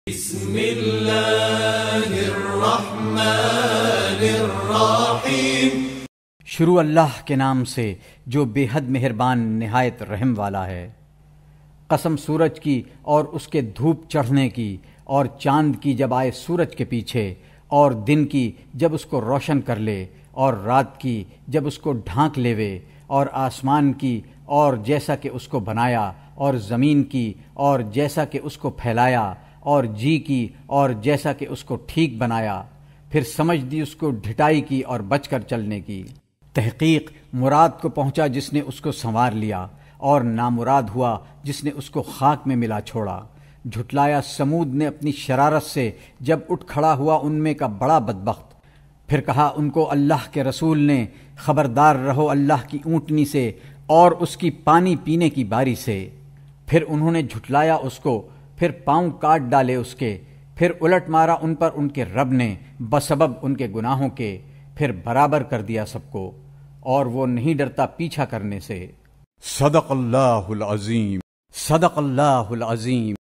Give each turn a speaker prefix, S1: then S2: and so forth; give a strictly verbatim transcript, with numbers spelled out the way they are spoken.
S1: بسم اللہ الرحمن الرحیم۔
S2: شروع اللہ کے نام سے جو بے حد مہربان نہایت رحم والا ہے۔ قسم سورج کی اور اس کے دھوپ چڑھنے کی، اور چاند کی جب آئے سورج کے پیچھے، اور دن کی جب اس کو روشن کر لے، اور رات کی جب اس کو ڈھانک لیوے، اور آسمان کی اور جیسا کہ اس کو بنایا، اور زمین کی اور جیسا کہ اس کو پھیلایا، اور جی کی اور جیسا کہ اس کو ٹھیک بنایا، پھر سمجھ دی اس کو ڈھٹائی کی اور بچ کر چلنے کی۔ تحقیق مراد کو پہنچا جس نے اس کو سنوار لیا، اور نامراد ہوا جس نے اس کو خاک میں ملا چھوڑا۔ جھٹلایا سمود نے اپنی شرارت سے جب اٹھ کھڑا ہوا ان میں کا بڑا بدبخت۔ پھر کہا ان کو اللہ کے رسول نے، خبردار رہو اللہ کی اونٹنی سے اور اس کی پانی پینے کی باری سے۔ پھر انہوں نے جھٹلایا اس کو، پھر پاؤں کاٹ ڈالے اس کے، پھر الٹ مارا ان پر ان کے رب نے بسبب ان کے گناہوں کے، پھر برابر کر دیا سب کو، اور وہ نہیں ڈرتا پیچھا کرنے سے۔
S3: صدق اللہ العظیم۔
S2: صدق اللہ العظیم۔